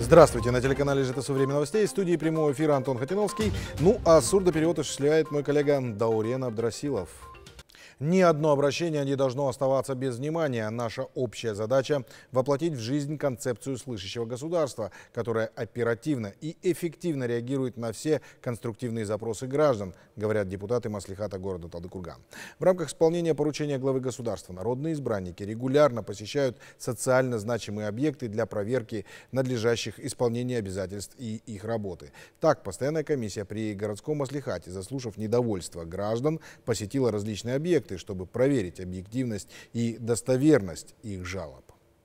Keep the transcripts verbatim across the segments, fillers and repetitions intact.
Здравствуйте, на телеканале ЖТСУ «Время новостей», в студии прямого эфира Антон Хатиновский. Ну а сурдоперевод осуществляет мой коллега Даурен Абдрасилов. Ни одно обращение не должно оставаться без внимания. Наша общая задача – воплотить в жизнь концепцию слышащего государства, которая оперативно и эффективно реагирует на все конструктивные запросы граждан, говорят депутаты Маслихата города Талдыкурган. В рамках исполнения поручения главы государства народные избранники регулярно посещают социально значимые объекты для проверки надлежащих исполнения обязательств и их работы. Так, постоянная комиссия при городском Маслихате, заслушав недовольство граждан, посетила различные объекты, чтобы проверить объективность и достоверность их жалоб.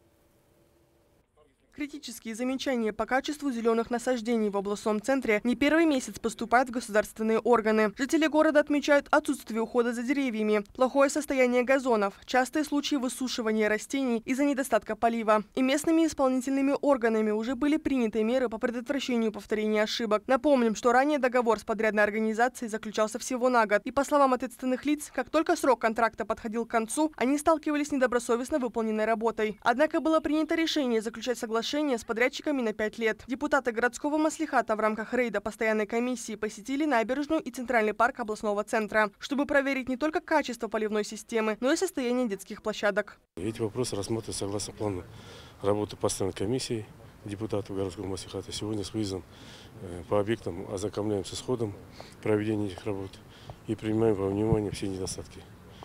Критические замечания по качеству зеленых насаждений в областном центре не первый месяц поступают в государственные органы. Жители города отмечают отсутствие ухода за деревьями, плохое состояние газонов, частые случаи высушивания растений из-за недостатка полива. И местными исполнительными органами уже были приняты меры по предотвращению повторения ошибок. Напомним, что ранее договор с подрядной организацией заключался всего на год. И по словам ответственных лиц, как только срок контракта подходил к концу, они сталкивались с недобросовестно выполненной работой. Однако было принято решение заключать соглашение с подрядчиками на пять лет. Депутаты городского Маслихата в рамках рейда постоянной комиссии посетили набережную и центральный парк областного центра, чтобы проверить не только качество поливной системы, но и состояние детских площадок. Эти вопросы рассмотрены согласно плану работы постоянной комиссии депутатов городского Маслихата. Сегодня с выездом по объектам ознакомляемся с ходом проведения этих работ и принимаем во внимание все недостатки.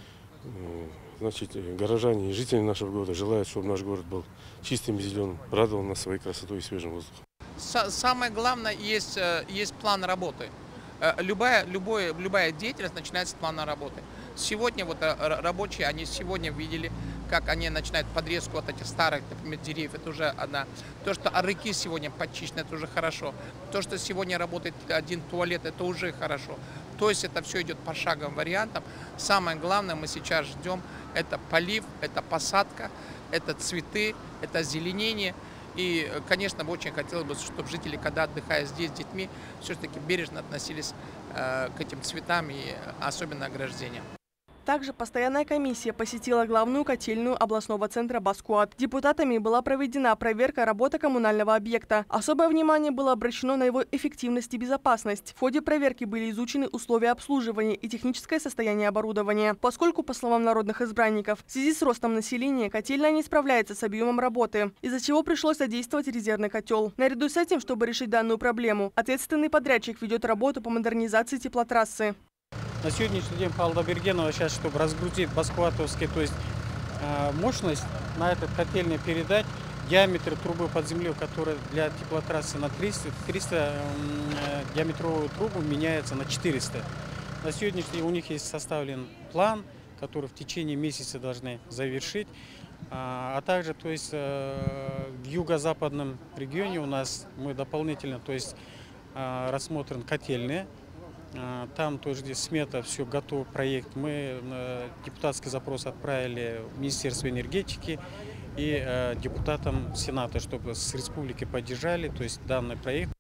Значит, горожане и жители нашего города желают, чтобы наш город был чистым и зеленым, радовал нас своей красотой и свежим воздухом. Самое главное, есть, есть план работы. Любая, любое, любая деятельность начинается с плана работы. Сегодня вот рабочие, они сегодня видели, как они начинают подрезку вот этих старых, например, деревьев. Это уже одна. То, что арыки сегодня подчищены, это уже хорошо. То, что сегодня работает один туалет, это уже хорошо. То есть это все идет пошаговым вариантам. Самое главное, мы сейчас ждем, это полив, это посадка, это цветы, это озеленение. И, конечно, очень хотелось бы, чтобы жители, когда отдыхая здесь с детьми, все-таки бережно относились э, к этим цветам и особенно ограждениям. Также постоянная комиссия посетила главную котельную областного центра Баскуат. Депутатами была проведена проверка работы коммунального объекта. Особое внимание было обращено на его эффективность и безопасность. В ходе проверки были изучены условия обслуживания и техническое состояние оборудования. Поскольку, по словам народных избранников, в связи с ростом населения котельная не справляется с объемом работы, из-за чего пришлось задействовать резервный котел. Наряду с этим, чтобы решить данную проблему, ответственный подрядчик ведет работу по модернизации теплотрассы. На сегодняшний день по Алдабергенова сейчас, чтобы разгрузить баскуатовский, то есть э, мощность на этот котельный передать, диаметр трубы под землей, которая для теплотрассы на триста, триста э, диаметровую трубу меняется на четыреста. На сегодняшний день у них есть составлен план, который в течение месяца должны завершить. А, а также, то есть э, в юго-западном регионе у нас мы дополнительно, то есть э, рассмотрен котельные. Там тоже здесь смета, все готов проект. Мы депутатский запрос отправили в Министерство энергетики и э, депутатам Сената, чтобы с республики поддержали, то есть данный проект.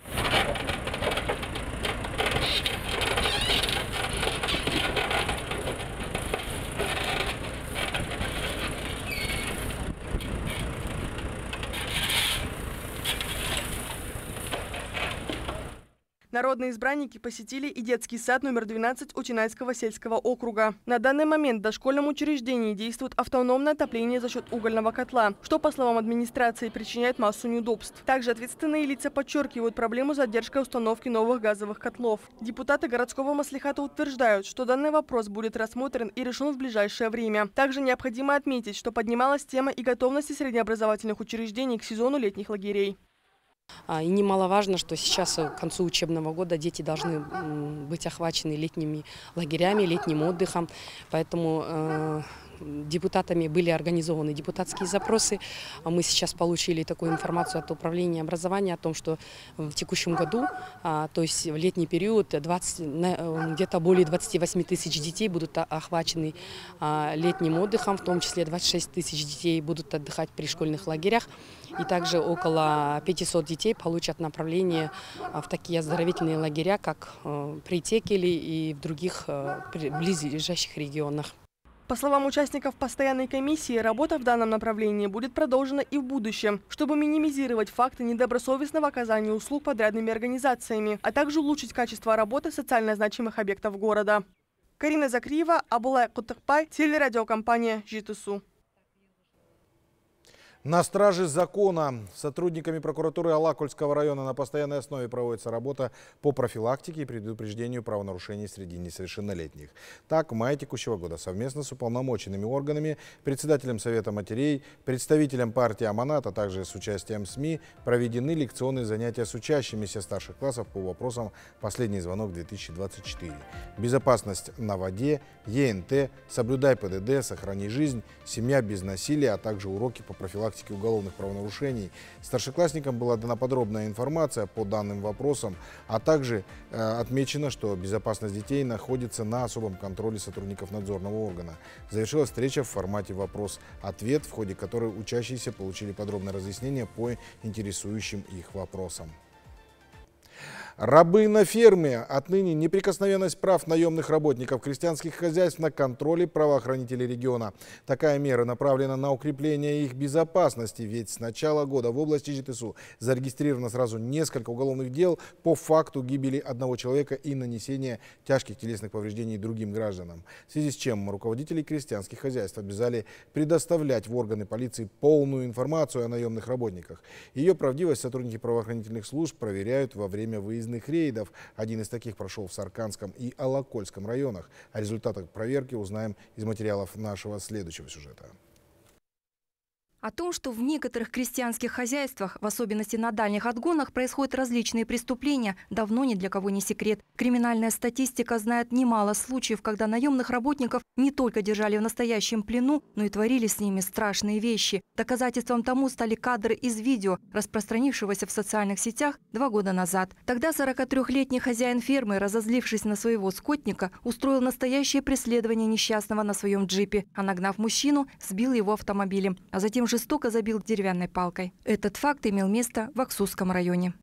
Народные избранники посетили и детский сад номер двенадцать Утинайского сельского округа. На данный момент в дошкольном учреждении действует автономное отопление за счет угольного котла, что, по словам администрации, причиняет массу неудобств. Также ответственные лица подчеркивают проблему задержки установки новых газовых котлов. Депутаты городского Маслихата утверждают, что данный вопрос будет рассмотрен и решен в ближайшее время. Также необходимо отметить, что поднималась тема и готовности среднеобразовательных учреждений к сезону летних лагерей. И немаловажно, что сейчас к концу учебного года дети должны быть охвачены летними лагерями, летним отдыхом. Поэтому э, депутатами были организованы депутатские запросы. Мы сейчас получили такую информацию от Управления образования о том, что в текущем году, то есть в летний период, где-то более двадцати восьми тысяч детей будут охвачены летним отдыхом, в том числе двадцать шесть тысяч детей будут отдыхать при школьных лагерях. И также около пятисот детей получат направление в такие оздоровительные лагеря, как при Текеле и в других близлежащих регионах. По словам участников постоянной комиссии, работа в данном направлении будет продолжена и в будущем, чтобы минимизировать факты недобросовестного оказания услуг подрядными организациями, а также улучшить качество работы социально значимых объектов города. Карина Закриева, Абулай Кутыкпай, телерадиокомпания «Житусу». На страже закона сотрудниками прокуратуры Алакольского района на постоянной основе проводится работа по профилактике и предупреждению правонарушений среди несовершеннолетних. Так, в мае текущего года совместно с уполномоченными органами, председателем Совета матерей, представителем партии Аманат, а также с участием СМИ проведены лекционные занятия с учащимися старших классов по вопросам «Последний звонок две тысячи двадцать четыре». Безопасность на воде, Е Н Т, соблюдай П Д Д, сохрани жизнь, семья без насилия, а также уроки по профилактике уголовных правонарушений. Старшеклассникам была дана подробная информация по данным вопросам, а также э, отмечено, что безопасность детей находится на особом контроле сотрудников надзорного органа. Завершилась встреча в формате вопрос-ответ, в ходе которой учащиеся получили подробное разъяснение по интересующим их вопросам. Рабы на ферме. Отныне неприкосновенность прав наемных работников крестьянских хозяйств на контроле правоохранителей региона. Такая мера направлена на укрепление их безопасности, ведь с начала года в области Житысу зарегистрировано сразу несколько уголовных дел по факту гибели одного человека и нанесения тяжких телесных повреждений другим гражданам. В связи с чем руководителей крестьянских хозяйств обязали предоставлять в органы полиции полную информацию о наемных работниках. Ее правдивость сотрудники правоохранительных служб проверяют во время выезда рейдов. Один из таких прошел в Сарканском и Алакольском районах. О результатах проверки узнаем из материалов нашего следующего сюжета. О том, что в некоторых крестьянских хозяйствах, в особенности на дальних отгонах, происходят различные преступления, давно ни для кого не секрет. Криминальная статистика знает немало случаев, когда наемных работников не только держали в настоящем плену, но и творили с ними страшные вещи. Доказательством тому стали кадры из видео, распространившегося в социальных сетях два года назад. Тогда сорокатрёхлетний хозяин фермы, разозлившись на своего скотника, устроил настоящее преследование несчастного на своем джипе, а нагнав мужчину, сбил его автомобилем, а затем жестоко забил деревянной палкой. Этот факт имел место в Аксусском районе.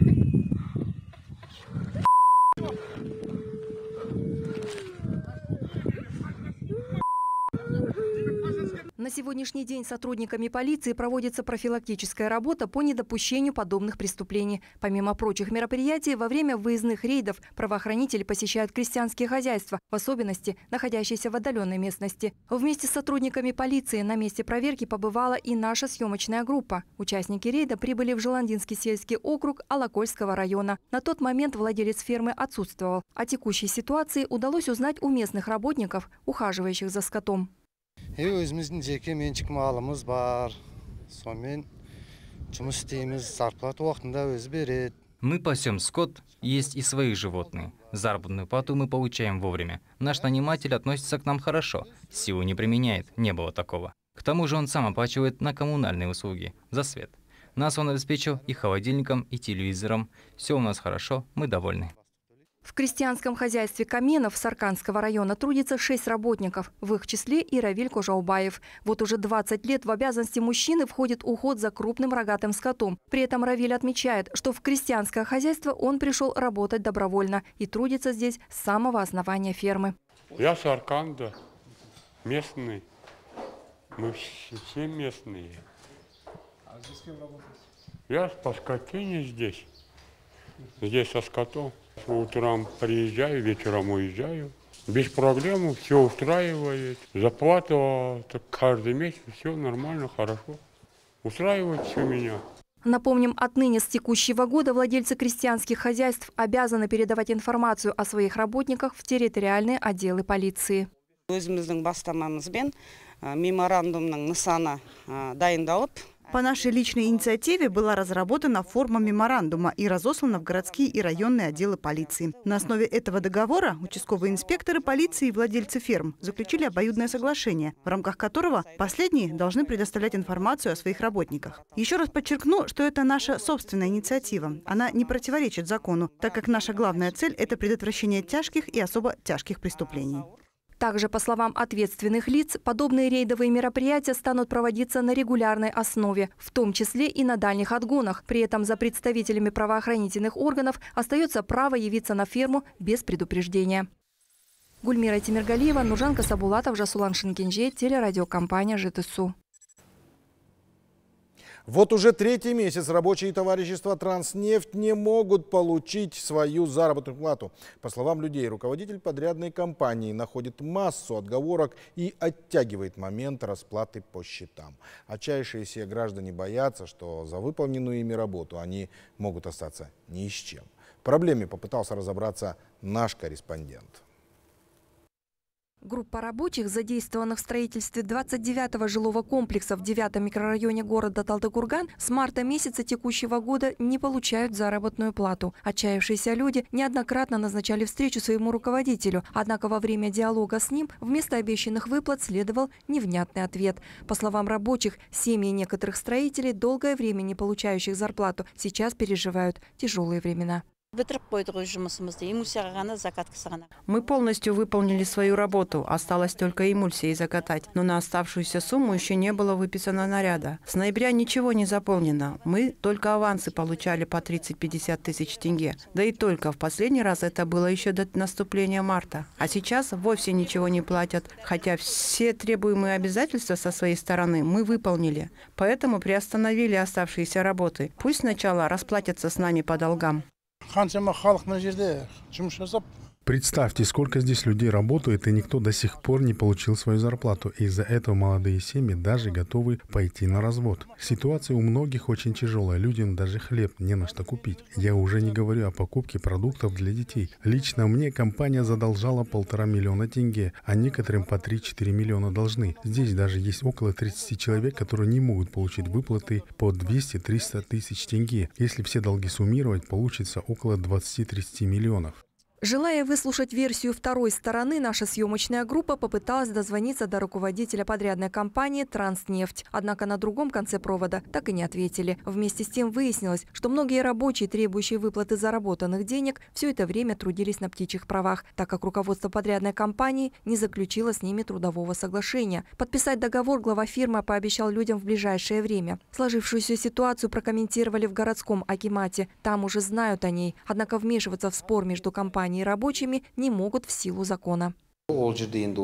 На сегодняшний день сотрудниками полиции проводится профилактическая работа по недопущению подобных преступлений. Помимо прочих мероприятий, во время выездных рейдов правоохранители посещают крестьянские хозяйства, в особенности находящиеся в отдаленной местности. Вместе с сотрудниками полиции на месте проверки побывала и наша съемочная группа. Участники рейда прибыли в Желандинский сельский округ Алакольского района. На тот момент владелец фермы отсутствовал. О текущей ситуации удалось узнать у местных работников, ухаживающих за скотом. Өзіміздің жеке меншік малымыз бар. Сонымен жұмыс істейміз, зарплата уақытында өзі береді. Мы пасем скот, есть и свои животные. Заработную плату мы получаем вовремя. Наш наниматель относится к нам хорошо, силу не применяет, не было такого. К тому же он сам оплачивает на коммунальные услуги, за свет. Нас он обеспечил и холодильником, и телевизором. Все у нас хорошо, мы довольны. В крестьянском хозяйстве Каменов Сарканского района трудится шесть работников, в их числе и Равиль Кожаубаев. Вот уже двадцать лет в обязанности мужчины входит уход за крупным рогатым скотом. При этом Равиль отмечает, что в крестьянское хозяйство он пришел работать добровольно и трудится здесь с самого основания фермы. Я Саркан, да, местный. Мы все местные. А здесь кем работаете? Я по скотине здесь. Здесь со скотом. Утром приезжаю, вечером уезжаю. Без проблем, все устраивает. Зарплата каждый месяц, все нормально, хорошо. Устраивает все меня. Напомним, отныне с текущего года владельцы крестьянских хозяйств обязаны передавать информацию о своих работниках в территориальные отделы полиции. По нашей личной инициативе была разработана форма меморандума и разослана в городские и районные отделы полиции. На основе этого договора участковые инспекторы полиции и владельцы ферм заключили обоюдное соглашение, в рамках которого последние должны предоставлять информацию о своих работниках. Еще раз подчеркну, что это наша собственная инициатива. Она не противоречит закону, так как наша главная цель – это предотвращение тяжких и особо тяжких преступлений. Также, по словам ответственных лиц, подобные рейдовые мероприятия станут проводиться на регулярной основе, в том числе и на дальних отгонах. При этом за представителями правоохранительных органов остается право явиться на ферму без предупреждения. Гульмира Тимиргалиева, Нуржан Касабулатов, Жасулан Шинкенже, телерадиокомпания ЖТСУ. Вот уже третий месяц рабочие товарищества «Транснефть» не могут получить свою заработную плату. По словам людей, руководитель подрядной компании находит массу отговорок и оттягивает момент расплаты по счетам. Отчаявшиеся граждане боятся, что за выполненную ими работу они могут остаться ни с чем. В проблеме попытался разобраться наш корреспондент. Группа рабочих, задействованных в строительстве двадцать девятого жилого комплекса в девятом микрорайоне города Талдыкурган, с марта месяца текущего года не получают заработную плату. Отчаявшиеся люди неоднократно назначали встречу своему руководителю, однако во время диалога с ним вместо обещанных выплат следовал невнятный ответ. По словам рабочих, семьи некоторых строителей, долгое время не получающих зарплату, сейчас переживают тяжелые времена. Мы полностью выполнили свою работу, осталось только эмульсией закатать, но на оставшуюся сумму еще не было выписано наряда. С ноября ничего не заполнено, мы только авансы получали по тридцать-пятьдесят тысяч тенге. Да и только в последний раз это было еще до наступления марта. А сейчас вовсе ничего не платят, хотя все требуемые обязательства со своей стороны мы выполнили. Поэтому приостановили оставшиеся работы. Пусть сначала расплатятся с нами по долгам. Представьте, сколько здесь людей работает, и никто до сих пор не получил свою зарплату. Из-за этого молодые семьи даже готовы пойти на развод. Ситуация у многих очень тяжелая. Людям даже хлеб не на что купить. Я уже не говорю о покупке продуктов для детей. Лично мне компания задолжала полтора миллиона тенге, а некоторым по три-четыре миллиона должны. Здесь даже есть около тридцати человек, которые не могут получить выплаты по двести-триста тысяч тенге. Если все долги суммировать, получится около двадцати-тридцати миллионов. Желая выслушать версию второй стороны, наша съемочная группа попыталась дозвониться до руководителя подрядной компании «Транснефть». Однако на другом конце провода так и не ответили. Вместе с тем выяснилось, что многие рабочие, требующие выплаты заработанных денег, все это время трудились на птичьих правах, так как руководство подрядной компании не заключило с ними трудового соглашения. Подписать договор глава фирмы пообещал людям в ближайшее время. Сложившуюся ситуацию прокомментировали в городском акимате. Там уже знают о ней. Однако вмешиваться в спор между компанией и рабочими не могут в силу закона. Мы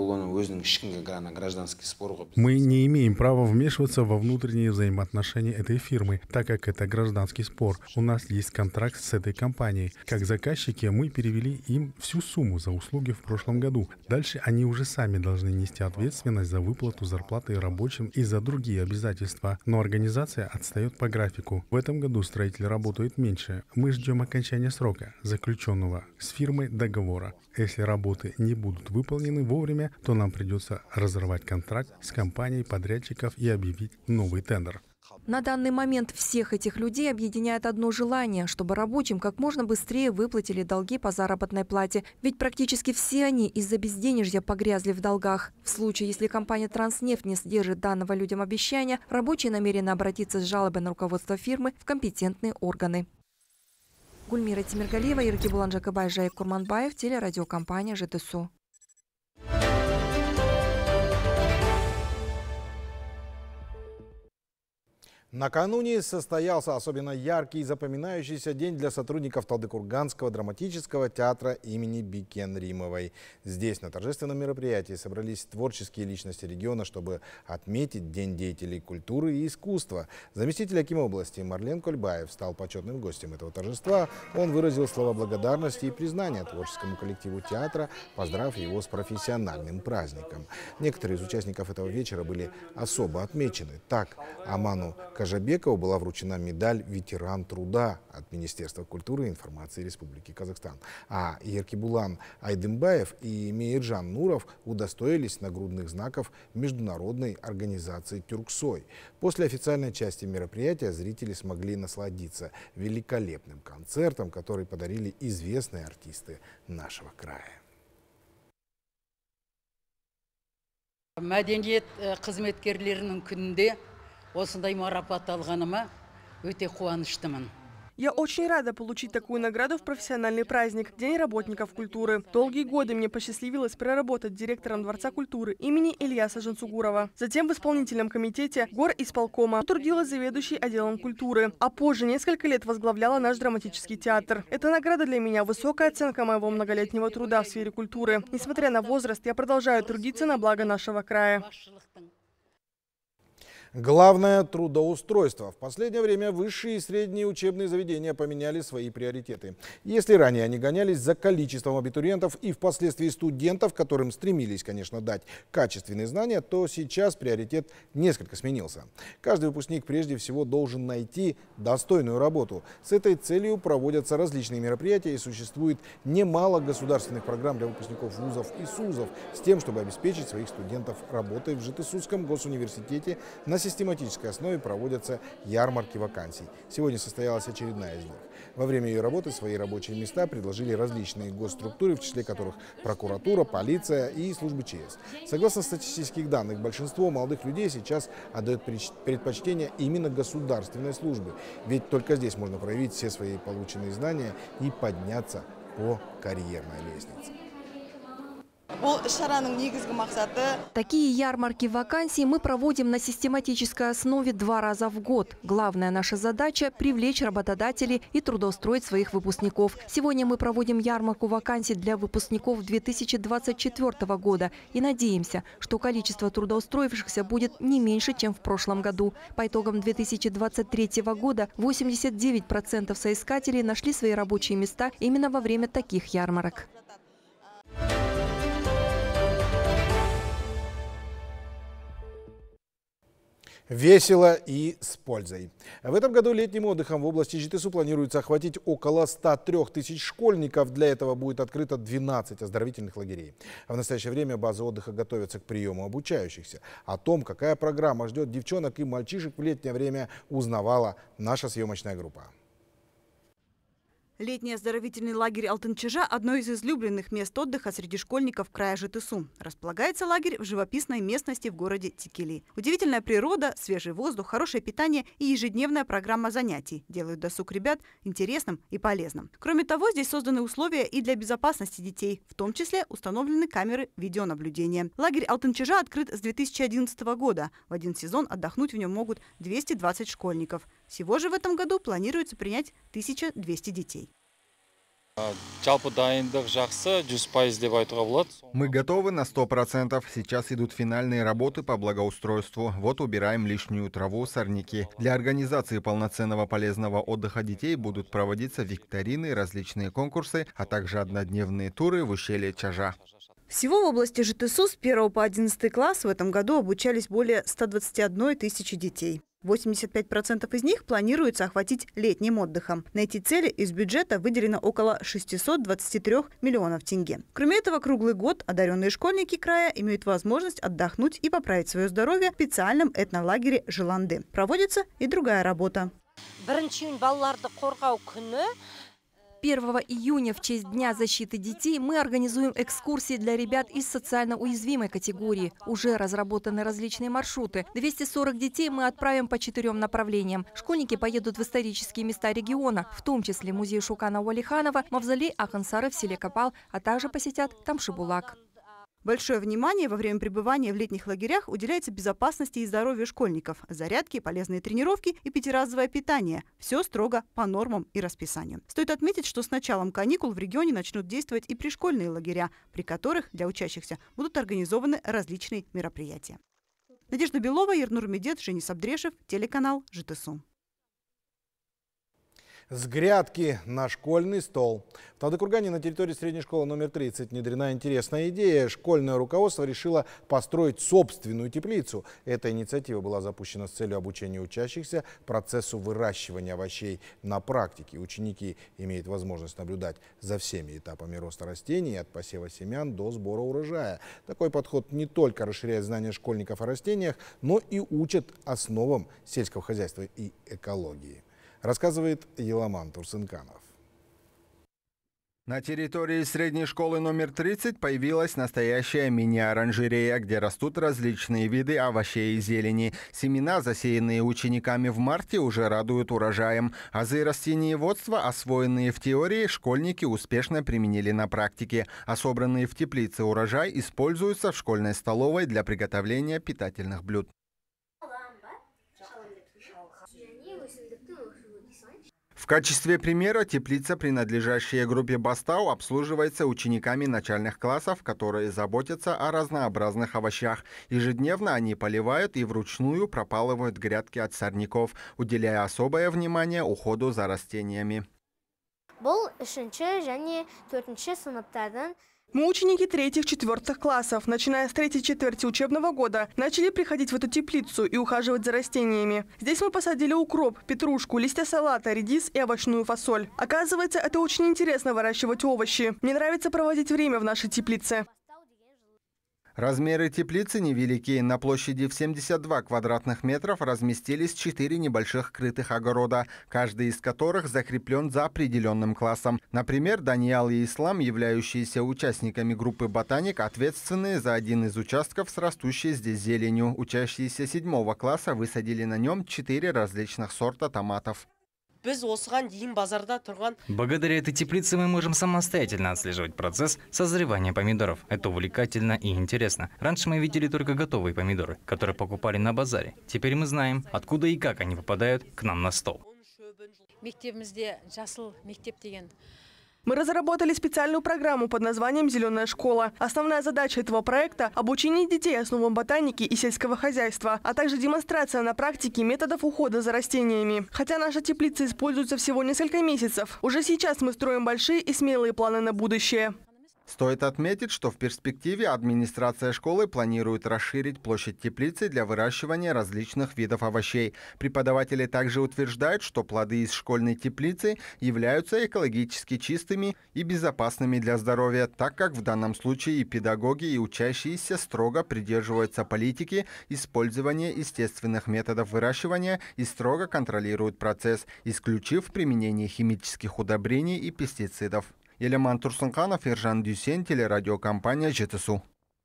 не имеем права вмешиваться во внутренние взаимоотношения этой фирмы, так как это гражданский спор. У нас есть контракт с этой компанией. Как заказчики мы перевели им всю сумму за услуги в прошлом году. Дальше они уже сами должны нести ответственность за выплату зарплаты рабочим и за другие обязательства. Но организация отстает по графику. В этом году строители работают меньше. Мы ждем окончания срока, заключенного с фирмой договора. Если работы не будут выполнены вовремя, то нам придется разорвать контракт с компанией подрядчиков и объявить новый тендер. На данный момент всех этих людей объединяет одно желание, чтобы рабочим как можно быстрее выплатили долги по заработной плате. Ведь практически все они из-за безденежья погрязли в долгах. В случае, если компания «Транснефть» не сдержит данного людям обещания, рабочие намерены обратиться с жалобой на руководство фирмы в компетентные органы. Гульмира Тимиргалиева, Еркебулан Жакабай, Жаик Курманбаев, телерадиокомпания ЖТСУ. Накануне состоялся особенно яркий и запоминающийся день для сотрудников Талдыкурганского драматического театра имени Бикен Римовой. Здесь на торжественном мероприятии собрались творческие личности региона, чтобы отметить День деятелей культуры и искусства. Заместитель акима области Марлен Кольбаев стал почетным гостем этого торжества. Он выразил слова благодарности и признания творческому коллективу театра, поздравив его с профессиональным праздником. Некоторые из участников этого вечера были особо отмечены. Так, Аману Кажабекову была вручена медаль «Ветеран труда» от Министерства культуры и информации Республики Казахстан. А Еркебулан Айдымбаев и Мейиржан Нуров удостоились нагрудных знаков международной организации «Тюрксой». После официальной части мероприятия зрители смогли насладиться великолепным концертом, который подарили известные артисты нашего края. Мәдениет қызметкерлерінің күнінде осындай марапат алғаныма өте қуаныштымын. Я очень рада получить такую награду в профессиональный праздник – День работников культуры. Долгие годы мне посчастливилось проработать директором Дворца культуры имени Ильяса Жансугурова. Затем в исполнительном комитете горисполкома трудилась заведующей отделом культуры, а позже несколько лет возглавляла наш драматический театр. Эта награда для меня – высокая оценка моего многолетнего труда в сфере культуры. Несмотря на возраст, я продолжаю трудиться на благо нашего края. Главное – трудоустройство. В последнее время высшие и средние учебные заведения поменяли свои приоритеты. Если ранее они гонялись за количеством абитуриентов и впоследствии студентов, которым стремились, конечно, дать качественные знания, то сейчас приоритет несколько сменился. Каждый выпускник прежде всего должен найти достойную работу. С этой целью проводятся различные мероприятия и существует немало государственных программ для выпускников вузов и СУЗов с тем, чтобы обеспечить своих студентов работой. В Житесусском госуниверситете на систематической основе проводятся ярмарки вакансий. Сегодня состоялась очередная из них. Во время ее работы свои рабочие места предложили различные госструктуры, в числе которых прокуратура, полиция и службы ЧС. Согласно статистических данных, большинство молодых людей сейчас отдает предпочтение именно государственной службе. Ведь только здесь можно проявить все свои полученные знания и подняться по карьерной лестнице. Такие ярмарки вакансий мы проводим на систематической основе два раза в год. Главная наша задача – привлечь работодателей и трудоустроить своих выпускников. Сегодня мы проводим ярмарку вакансий для выпускников две тысячи двадцать четвёртого года и надеемся, что количество трудоустроившихся будет не меньше, чем в прошлом году. По итогам две тысячи двадцать третьего года восемьдесят девять процентов соискателей нашли свои рабочие места именно во время таких ярмарок. Весело и с пользой. В этом году летним отдыхом в области Житесу планируется охватить около ста трёх тысяч школьников. Для этого будет открыто двенадцать оздоровительных лагерей. В настоящее время базы отдыха готовятся к приему обучающихся. О том, какая программа ждет девчонок и мальчишек в летнее время, узнавала наша съемочная группа. Летний оздоровительный лагерь Алтынчежа – одно из излюбленных мест отдыха среди школьников края Житесу. Располагается лагерь в живописной местности в городе Текели. Удивительная природа, свежий воздух, хорошее питание и ежедневная программа занятий делают досуг ребят интересным и полезным. Кроме того, здесь созданы условия и для безопасности детей, в том числе установлены камеры видеонаблюдения. Лагерь Алтынчежа открыт с две тысячи одиннадцатого года. В один сезон отдохнуть в нем могут двести двадцать школьников. Всего же в этом году планируется принять тысяча двести детей. Мы готовы на сто процентов. Сейчас идут финальные работы по благоустройству. Вот убираем лишнюю траву, сорняки. Для организации полноценного полезного отдыха детей будут проводиться викторины, различные конкурсы, а также однодневные туры в ущелье Чажа. Всего в области Житесу с первого по одиннадцатый класс в этом году обучались более ста двадцати одной тысячи детей. восемьдесят пять процентов из них планируется охватить летним отдыхом. На эти цели из бюджета выделено около шестисот двадцати трёх миллионов тенге. Кроме этого, круглый год одаренные школьники края имеют возможность отдохнуть и поправить свое здоровье в специальном этнолагере Жиланды. Проводится и другая работа. первого июня в честь Дня защиты детей мы организуем экскурсии для ребят из социально уязвимой категории. Уже разработаны различные маршруты. двести сорок детей мы отправим по четырем направлениям. Школьники поедут в исторические места региона, в том числе музей Шукана Уалиханова, мавзолей Ахансары в селе Капал, а также посетят Тамшибулак. Большое внимание во время пребывания в летних лагерях уделяется безопасности и здоровью школьников. Зарядки, полезные тренировки и пятиразовое питание. Все строго по нормам и расписанию. Стоит отметить, что с началом каникул в регионе начнут действовать и пришкольные лагеря, при которых для учащихся будут организованы различные мероприятия. Надежда Белова, Ернур Медет, Женис Абдрешев, телеканал Житесу. С грядки на школьный стол. В Талдыкургане на территории средней школы номер тридцать внедрена интересная идея. Школьное руководство решило построить собственную теплицу. Эта инициатива была запущена с целью обучения учащихся процессу выращивания овощей на практике. Ученики имеют возможность наблюдать за всеми этапами роста растений, от посева семян до сбора урожая. Такой подход не только расширяет знания школьников о растениях, но и учит основам сельского хозяйства и экологии. Рассказывает Еламан Турсынканов. На территории средней школы номер тридцать появилась настоящая мини-оранжерея, где растут различные виды овощей и зелени. Семена, засеянные учениками в марте, уже радуют урожаем. Азы растениеводства, освоенные в теории, школьники успешно применили на практике. А собранные в теплице урожай используются в школьной столовой для приготовления питательных блюд. В качестве примера теплица, принадлежащая группе Бастау, обслуживается учениками начальных классов, которые заботятся о разнообразных овощах. Ежедневно они поливают и вручную пропалывают грядки от сорняков, уделяя особое внимание уходу за растениями. Мы, ученики третьих-четвертых классов, начиная с третьей четверти учебного года, начали приходить в эту теплицу и ухаживать за растениями. Здесь мы посадили укроп, петрушку, листья салата, редис и овощную фасоль. Оказывается, это очень интересно выращивать овощи. Мне нравится проводить время в нашей теплице. Размеры теплицы невелики. На площади в семьдесят два квадратных метров разместились четыре небольших крытых огорода, каждый из которых закреплен за определенным классом. Например, Даниал и Ислам, являющиеся участниками группы «Ботаник», ответственные за один из участков с растущей здесь зеленью. Учащиеся седьмого класса высадили на нем четыре различных сорта томатов. Благодаря этой теплице мы можем самостоятельно отслеживать процесс созревания помидоров. Это увлекательно и интересно. Раньше мы видели только готовые помидоры, которые покупали на базаре. Теперь мы знаем, откуда и как они попадают к нам на стол. Мы разработали специальную программу под названием «Зеленая школа». Основная задача этого проекта – обучение детей основам ботаники и сельского хозяйства, а также демонстрация на практике методов ухода за растениями. Хотя наша теплица используется всего несколько месяцев, уже сейчас мы строим большие и смелые планы на будущее. Стоит отметить, что в перспективе администрация школы планирует расширить площадь теплицы для выращивания различных видов овощей. Преподаватели также утверждают, что плоды из школьной теплицы являются экологически чистыми и безопасными для здоровья, так как в данном случае и педагоги, и учащиеся строго придерживаются политики использования естественных методов выращивания и строго контролируют процесс, исключив применение химических удобрений и пестицидов. Елеман Турсунханов, Ержан Дюсен, телерадиокомпания «Жетысу».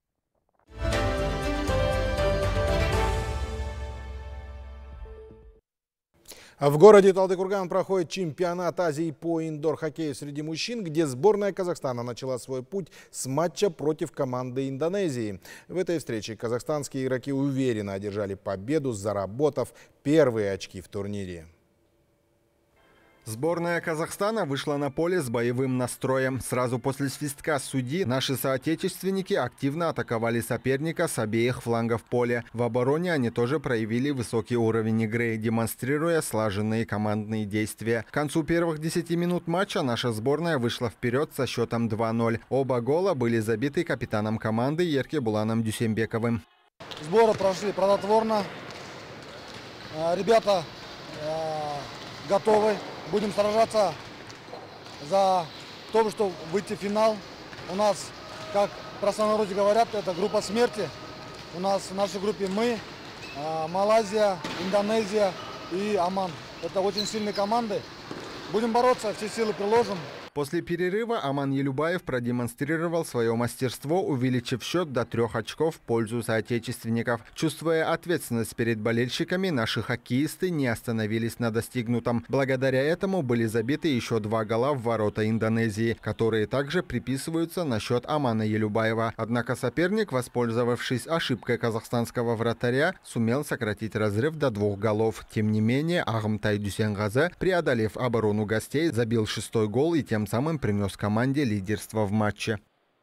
В городе Талдыкурган проходит чемпионат Азии по индор-хоккею среди мужчин, где сборная Казахстана начала свой путь с матча против команды Индонезии. В этой встрече казахстанские игроки уверенно одержали победу, заработав первые очки в турнире. Сборная Казахстана вышла на поле с боевым настроем. Сразу после свистка судьи наши соотечественники активно атаковали соперника с обеих флангов поля. В обороне они тоже проявили высокий уровень игры, демонстрируя слаженные командные действия. К концу первых десяти минут матча наша сборная вышла вперед со счетом два ноль. Оба гола были забиты капитаном команды Еркебуланом Дюсембековым. Сборы прошли плодотворно. Ребята готовы. Будем сражаться за то, чтобы выйти в финал. У нас, как в простонародье говорят, это группа смерти. У нас в нашей группе мы, Малайзия, Индонезия и Оман. Это очень сильные команды. Будем бороться, все силы приложим. После перерыва Аман Елюбаев продемонстрировал свое мастерство, увеличив счет до трех очков в пользу соотечественников. Чувствуя ответственность перед болельщиками, наши хоккеисты не остановились на достигнутом. Благодаря этому были забиты еще два гола в ворота Индонезии, которые также приписываются на счет Амана Елюбаева. Однако соперник, воспользовавшись ошибкой казахстанского вратаря, сумел сократить разрыв до двух голов. Тем не менее, Агымтай Дюсенгазе, преодолев оборону гостей, забил шестой гол и тем самым принес команде лидерство в матче.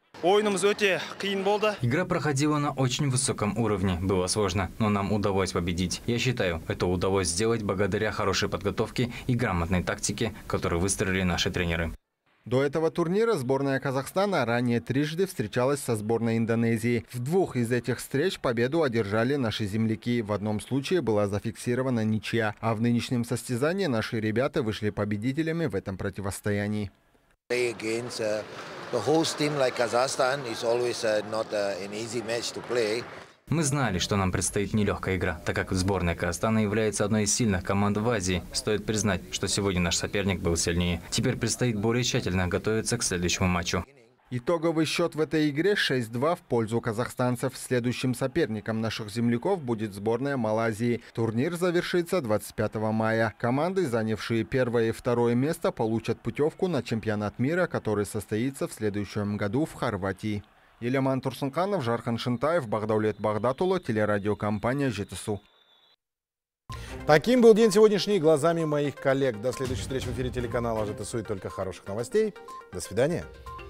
Игра проходила на очень высоком уровне. Было сложно, но нам удалось победить. Я считаю, это удалось сделать благодаря хорошей подготовке и грамотной тактике, которую выстроили наши тренеры. До этого турнира сборная Казахстана ранее трижды встречалась со сборной Индонезии. В двух из этих встреч победу одержали наши земляки. В одном случае была зафиксирована ничья, а в нынешнем состязании наши ребята вышли победителями в этом противостоянии. Against uh, the host team like Kazakhstan is always uh, not uh, an easy match to play. Мы знали, что нам предстоит нелегкая игра, так как сборная Казахстана является одной из сильных команд в Азии. Стоит признать, что сегодня наш соперник был сильнее. Теперь предстоит более тщательно готовиться к следующему матчу. Итоговый счет в этой игре шесть-два в пользу казахстанцев. Следующим соперником наших земляков будет сборная Малайзии. Турнир завершится двадцать пятого мая. Команды, занявшие первое и второе место, получат путевку на чемпионат мира, который состоится в следующем году в Хорватии. Елеман Турсунканов, Жархан Шентаев, Багдаулет Багдатуло, телерадиокомпания «Жетысу». Таким был день сегодняшний глазами моих коллег. До следующей встречи в эфире телеканала «Жетысу» и только хороших новостей. До свидания.